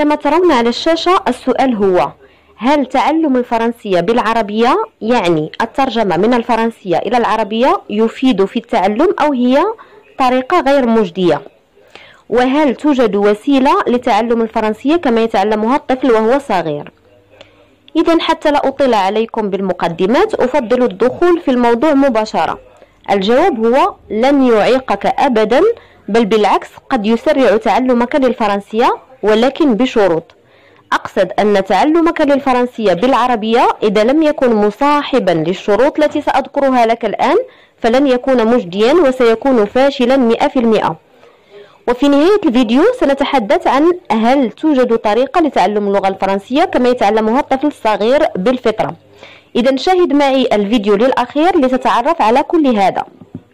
كما ترون على الشاشة السؤال هو: هل تعلم الفرنسية بالعربية يعني الترجمة من الفرنسية إلى العربية يفيد في التعلم أو هي طريقة غير مجدية؟ وهل توجد وسيلة لتعلم الفرنسية كما يتعلمها الطفل وهو صغير؟ إذن حتى لا أطيل عليكم بالمقدمات أفضل الدخول في الموضوع مباشرة. الجواب هو: لن يعيقك أبدا، بل بالعكس قد يسرع تعلمك للفرنسية، ولكن بشروط. أقصد أن تعلمك للفرنسية بالعربية إذا لم يكن مصاحبا للشروط التي سأذكرها لك الآن فلن يكون مجديا وسيكون فاشلا 100%. وفي نهاية الفيديو سنتحدث عن هل توجد طريقة لتعلم اللغة الفرنسية كما يتعلمها الطفل الصغير بالفطرة. إذا شاهد معي الفيديو للأخير لتتعرف على كل هذا.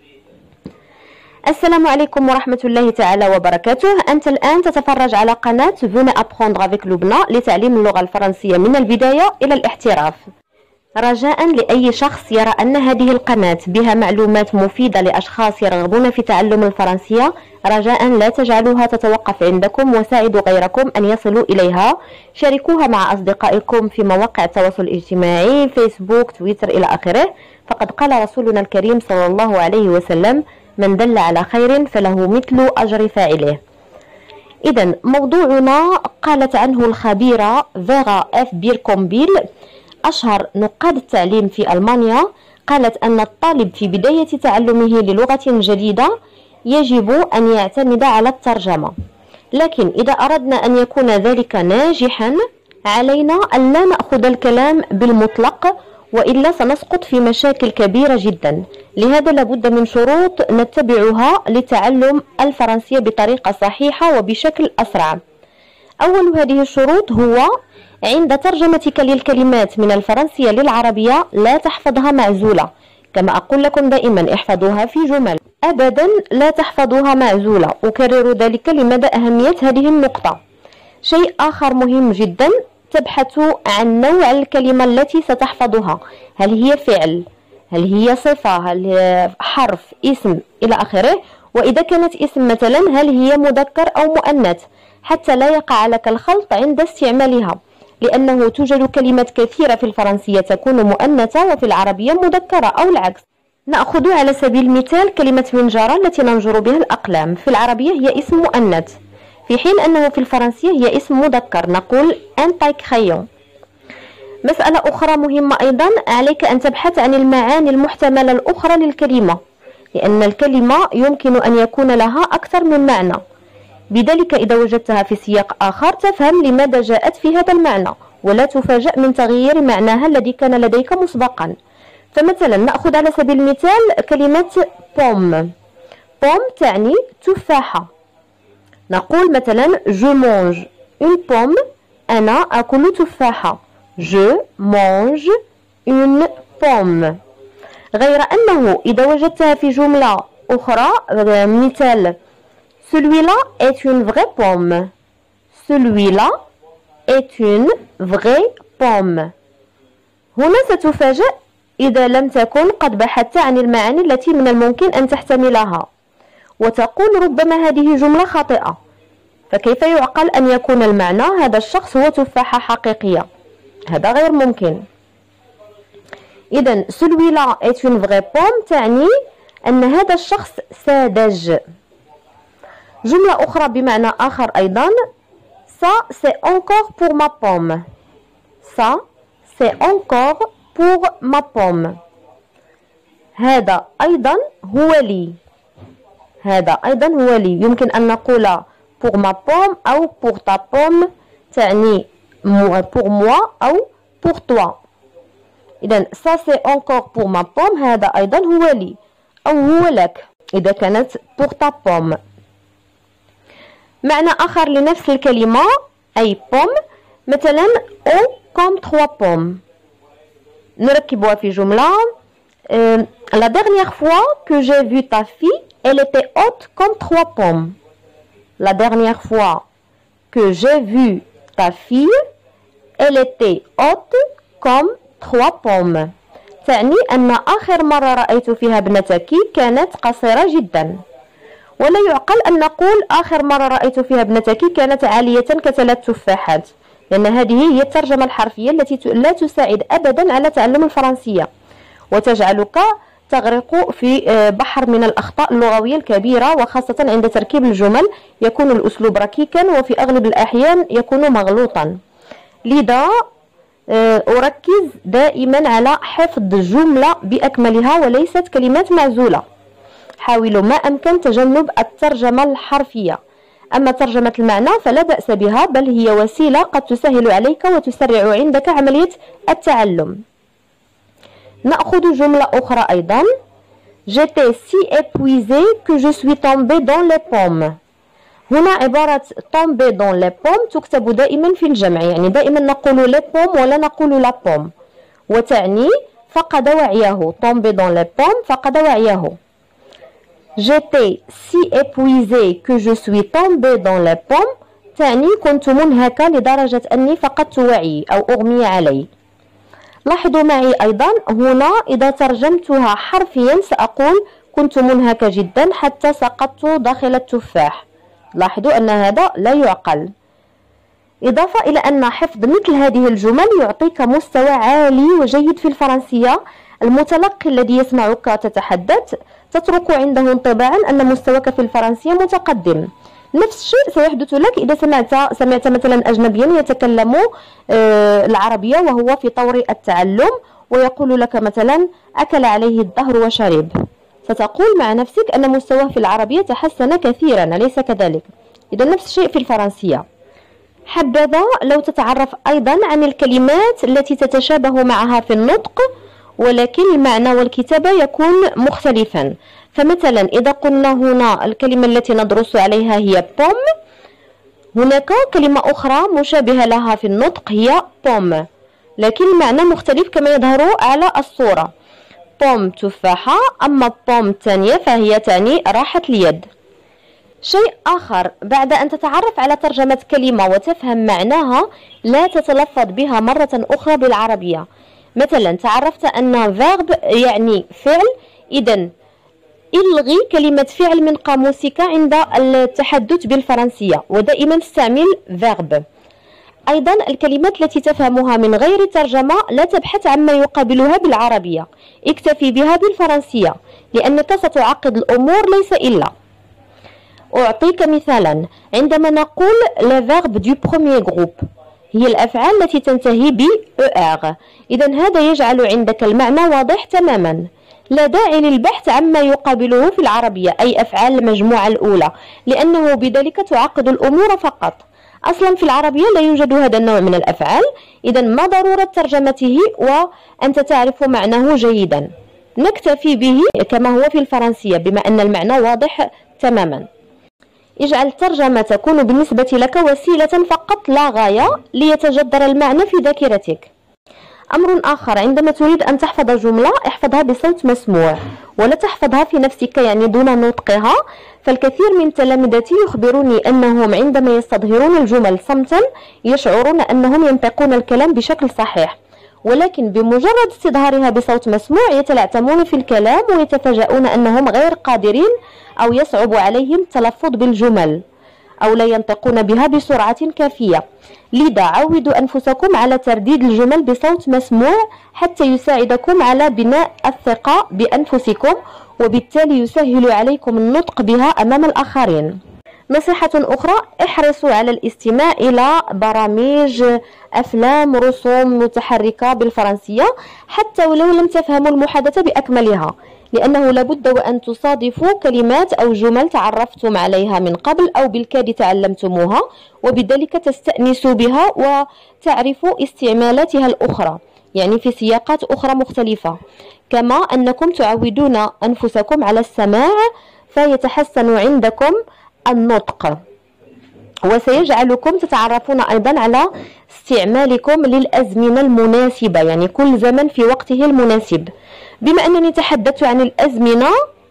السلام عليكم ورحمة الله تعالى وبركاته. أنت الآن تتفرج على قناة Venez apprendre avec لبنى لتعليم اللغة الفرنسية من البداية إلى الاحتراف. رجاء لأي شخص يرى أن هذه القناة بها معلومات مفيدة لأشخاص يرغبون في تعلم الفرنسية، رجاء لا تجعلوها تتوقف عندكم وساعدوا غيركم أن يصلوا إليها. شاركوها مع أصدقائكم في مواقع التواصل الاجتماعي، فيسبوك، تويتر إلى آخره. فقد قال رسولنا الكريم صلى الله عليه وسلم: من دل على خير فله مثل أجر فاعله. إذن موضوعنا قالت عنه الخبيرة فيرا اف بيركومبيل أشهر نقاد التعليم في ألمانيا. قالت أن الطالب في بداية تعلمه للغة جديدة يجب أن يعتمد على الترجمة، لكن إذا أردنا أن يكون ذلك ناجحا علينا أن لا نأخذ الكلام بالمطلق، وإلا سنسقط في مشاكل كبيرة جدا. لهذا لابد من شروط نتبعها لتعلم الفرنسية بطريقة صحيحة وبشكل أسرع. أول هذه الشروط هو: عند ترجمتك للكلمات من الفرنسية للعربية لا تحفظها معزولة. كما أقول لكم دائما احفظوها في جمل، أبدا لا تحفظوها معزولة. أكرر ذلك لمدى أهمية هذه النقطة. شيء آخر مهم جدا: تبحثوا عن نوع الكلمة التي ستحفظها، هل هي فعل، هل هي صفة، هل هي حرف، اسم إلى آخره. وإذا كانت اسم مثلا هل هي مذكر أو مؤنث، حتى لا يقع لك الخلط عند استعمالها، لأنه توجد كلمات كثيرة في الفرنسية تكون مؤنثة وفي العربية مذكرة أو العكس. نأخذ على سبيل المثال كلمة منجرة التي ننجر بها الأقلام، في العربية هي اسم مؤنث، في حين أنه في الفرنسية هي اسم مذكر، نقول ان تاي كريون. مسألة أخرى مهمة أيضا: عليك أن تبحث عن المعاني المحتملة الأخرى للكلمة، لأن الكلمة يمكن أن يكون لها أكثر من معنى، بذلك إذا وجدتها في سياق آخر تفهم لماذا جاءت في هذا المعنى ولا تفاجأ من تغيير معناها الذي كان لديك مسبقا. فمثلا نأخذ على سبيل المثال كلمة بوم. بوم تعني تفاحة، نقول مثلا je mange une pomme، أنا أكل تفاحة، je mange une pomme. غير أنه إذا وجدتها في جملة أخرى، مثال celui-là est une vraie pomme، celui-là est une vraie pomme. هنا ستفاجأ إذا لم تكن قد بحثت عن المعاني التي من الممكن أن تحتملها، وتقول ربما هذه جملة خاطئة، فكيف يعقل أن يكون المعنى هذا الشخص هو تفاحة حقيقية؟ هذا غير ممكن. إذن celui-là est une vraie pomme تعني أن هذا الشخص ساذج. جملة أخرى بمعنى آخر أيضا: ça c'est encore pour ma pomme، ça c'est encore pour ma pomme. هذا أيضا هو لي، هذا أيضا هو لي. يمكن أن نقول pour ma pomme أو pour ta pomme، تعني pour moi أو pour toi. إذن ça c'est encore pour ma pomme هذا أيضا هو لي أو هو لك إذا كانت pour ta pomme. معنى آخر لنفس الكلمة أي pomme، مثلا au comme 3 pommes، نركبها في جملة: la dernière fois que j'ai vu ta fille elle était haute comme 3 pommes. La dernière fois que j'ai vu ta fille elle était haute comme 3 pommes، تعني أن آخر مرة رأيت فيها ابنتك كانت قصيرة جدا. ولا يعقل أن نقول آخر مرة رأيت فيها ابنتك كانت عالية كثلاث تفاحات، لأن هذه هي الترجمة الحرفية التي لا تساعد أبدا على تعلم الفرنسية، وتجعلك تغرق في بحر من الأخطاء اللغوية الكبيرة، وخاصة عند تركيب الجمل يكون الأسلوب ركيكا وفي أغلب الأحيان يكون مغلوطا. لذا أركز دائما على حفظ الجملة بأكملها وليست كلمات معزولة. حاولوا ما أمكن تجنب الترجمة الحرفية. أما ترجمة المعنى فلا بأس بها، بل هي وسيلة قد تسهل عليك وتسرع عندك عملية التعلم. نأخذ جملة أخرى أيضا. J'étais si épuisé que je suis tombé dans les pommes. هنا عبارة tomber dans les pommes تكتب دائما في الجمع، يعني دائما نقول les pommes ولا نقول la pomme، وتعني فقد وعيه. tomber dans les pommes فقد وعيه. J'étais si épuisé que je suis tombé dans les pommes تعني كنت منهكة لدرجة أني فقدت وعي أو أغمي علي. لاحظوا معي أيضا هنا إذا ترجمتها حرفيا سأقول كنت منهكة جدا حتى سقطت داخل التفاح. لاحظوا أن هذا لا يعقل. إضافة إلى أن حفظ مثل هذه الجمل يعطيك مستوى عالي وجيد في الفرنسية. المتلقي الذي يسمعك تتحدث تترك عنده انطباعا أن مستواك في الفرنسية متقدم. نفس الشيء سيحدث لك إذا سمعت مثلا أجنبيا يتكلم العربية وهو في طور التعلم ويقول لك مثلا أكل عليه الدهر وشرب، ستقول مع نفسك أن مستواه في العربية تحسن كثيرا، أليس كذلك؟ إذا نفس الشيء في الفرنسية. حبذا لو تتعرف أيضا عن الكلمات التي تتشابه معها في النطق ولكن المعنى والكتابة يكون مختلفا. فمثلا إذا قلنا هنا الكلمة التي ندرس عليها هي بوم، هناك كلمة أخرى مشابهة لها في النطق هي بوم، لكن المعنى مختلف كما يظهر على الصورة. بوم تفاحة، أما بوم الثانية فهي تعني راحة اليد. شيء آخر، بعد أن تتعرف على ترجمة كلمة وتفهم معناها لا تتلفظ بها مرة أخرى بالعربية. مثلا تعرفت أن فيرب يعني فعل، إذن الغي كلمة فعل من قاموسك عند التحدث بالفرنسية ودائما استعمل فيرب. أيضا الكلمات التي تفهمها من غير ترجمة لا تبحث عما يقابلها بالعربية، اكتفي بها بالفرنسية لأنك ستعقد الأمور ليس إلا. أعطيك مثالا، عندما نقول le verbe du premier groupe هي الأفعال التي تنتهي ب ER، إذن هذا يجعل عندك المعنى واضح تماما، لا داعي للبحث عما يقابله في العربية أي أفعال المجموعة الأولى، لأنه بذلك تعقد الأمور فقط. أصلا في العربية لا يوجد هذا النوع من الأفعال، إذن ما ضرورة ترجمته وأنت تعرف معناه جيدا، نكتفي به كما هو في الفرنسية بما أن المعنى واضح تماما. اجعل الترجمة تكون بالنسبة لك وسيلة فقط لا غاية ليتجدر المعنى في ذاكرتك. أمر آخر، عندما تريد أن تحفظ جملة احفظها بصوت مسموع ولا تحفظها في نفسك يعني دون نطقها. فالكثير من تلامذتي يخبروني أنهم عندما يستظهرون الجمل صمتا يشعرون أنهم ينطقون الكلام بشكل صحيح، ولكن بمجرد استظهارها بصوت مسموع يتلعثمون في الكلام ويتفاجؤون أنهم غير قادرين أو يصعب عليهم التلفظ بالجمل أو لا ينطقون بها بسرعة كافية. لذا عودوا أنفسكم على ترديد الجمل بصوت مسموع حتى يساعدكم على بناء الثقة بأنفسكم وبالتالي يسهل عليكم النطق بها أمام الآخرين. نصيحة أخرى، احرصوا على الاستماع إلى برامج أفلام رسوم متحركة بالفرنسية حتى ولو لم تفهموا المحادثة بأكملها، لأنه لابد وأن تصادفوا كلمات أو جمل تعرفتم عليها من قبل أو بالكاد تعلمتموها، وبذلك تستأنسوا بها وتعرفوا استعمالاتها الأخرى يعني في سياقات أخرى مختلفة، كما أنكم تعودون أنفسكم على السماع فيتحسن عندكم النطق، وسيجعلكم تتعرفون أيضا على استعمالكم للأزمنة المناسبة، يعني كل زمن في وقته المناسب. بما أنني تحدثت عن الأزمنة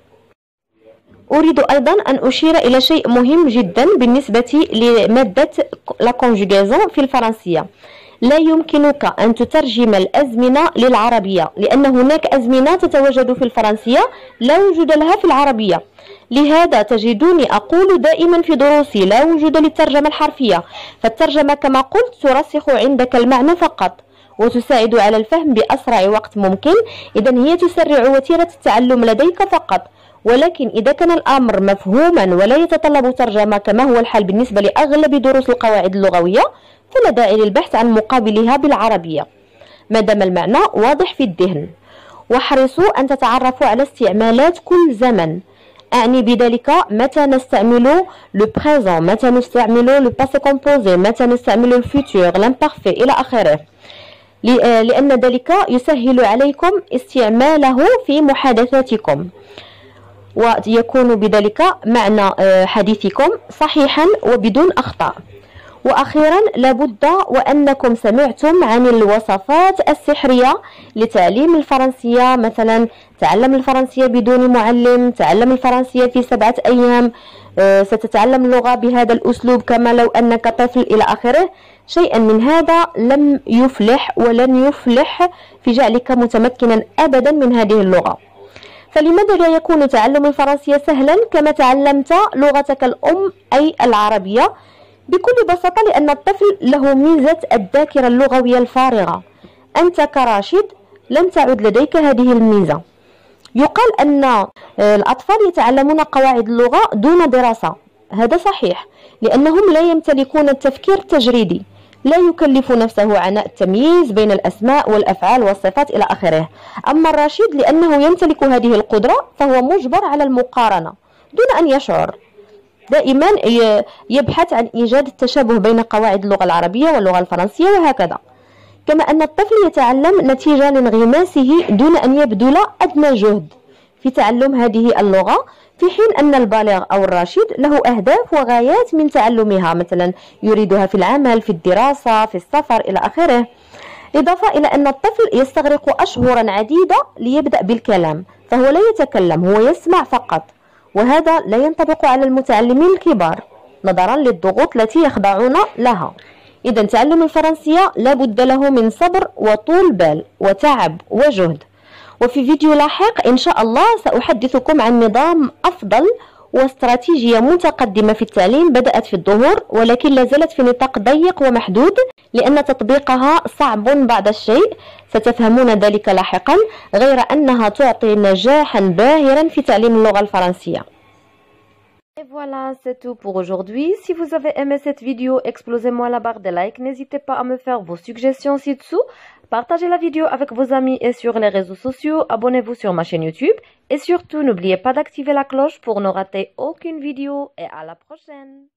أريد أيضا أن أشير إلى شيء مهم جدا بالنسبة لمادة لا كونجوغازون في الفرنسية. لا يمكنك أن تترجم الأزمنة للعربية، لأن هناك أزمنة تتواجد في الفرنسية لا وجود لها في العربية. لهذا تجدوني أقول دائما في دروسي لا وجود للترجمة الحرفية، فالترجمة كما قلت ترسخ عندك المعنى فقط وتساعد على الفهم بأسرع وقت ممكن. إذن هي تسرع وتيرة التعلم لديك فقط، ولكن إذا كان الأمر مفهوما ولا يتطلب ترجمة كما هو الحال بالنسبة لأغلب دروس القواعد اللغوية فلا داعي للبحث عن مقابلها بالعربية ما دام المعنى واضح في الذهن. واحرصوا أن تتعرفوا على استعمالات كل زمن، أعني بذلك متى نستعمل لو بريزون، متى نستعمل لو باسي كومبوزي، متى نستعمل الفيتور، لامبارفي إلى آخره، لأن ذلك يسهل عليكم استعماله في محادثاتكم ويكون بذلك معنى حديثكم صحيحا وبدون أخطاء. وأخيرا لابد وأنكم سمعتم عن الوصفات السحرية لتعليم الفرنسية، مثلا تعلم الفرنسية بدون معلم، تعلم الفرنسية في 7 أيام، ستتعلم اللغة بهذا الأسلوب كما لو أنك طفل إلى آخره. شيئا من هذا لم يفلح ولن يفلح في جعلك متمكنا أبدا من هذه اللغة. فلماذا لا يكون تعلم الفرنسية سهلا كما تعلمت لغتك الأم أي العربية؟ بكل بساطة لأن الطفل له ميزة الذاكرة اللغوية الفارغة. أنت كراشد لم تعد لديك هذه الميزة. يقال أن الأطفال يتعلمون قواعد اللغة دون دراسة، هذا صحيح، لأنهم لا يمتلكون التفكير التجريدي، لا يكلف نفسه عناء التمييز بين الأسماء والأفعال والصفات إلى آخره. أما الراشد لأنه يمتلك هذه القدرة فهو مجبر على المقارنة دون أن يشعر، دائما يبحث عن إيجاد التشابه بين قواعد اللغة العربية واللغة الفرنسية وهكذا. كما أن الطفل يتعلم نتيجة لانغماسه دون أن يبذل أدنى جهد في تعلم هذه اللغة، في حين أن البالغ أو الراشد له أهداف وغايات من تعلمها، مثلا يريدها في العمل، في الدراسة، في السفر إلى آخره. إضافة إلى أن الطفل يستغرق أشهرا عديدة ليبدأ بالكلام، فهو لا يتكلم، هو يسمع فقط، وهذا لا ينطبق على المتعلمين الكبار نظرا للضغوط التي يخضعون لها. إذا تعلم الفرنسية لا بد له من صبر وطول بال وتعب وجهد. وفي فيديو لاحق إن شاء الله سأحدثكم عن نظام أفضل واستراتيجية متقدمة في التعليم بدأت في الظهور، ولكن لا زالت في نطاق ضيق ومحدود لأن تطبيقها صعب بعض الشيء، ستفهمون ذلك لاحقا، غير أنها تعطي نجاحا باهرا في تعليم اللغة الفرنسية. Et voilà, c'est tout pour aujourd'hui. Si vous avez aimé cette vidéo, explosez-moi la barre de like. N'hésitez pas à me faire vos suggestions ci-dessous. Partagez la vidéo avec vos amis et sur les réseaux sociaux. Abonnez-vous sur ma chaîne YouTube. Et surtout, n'oubliez pas d'activer la cloche pour ne rater aucune vidéo. Et à la prochaine!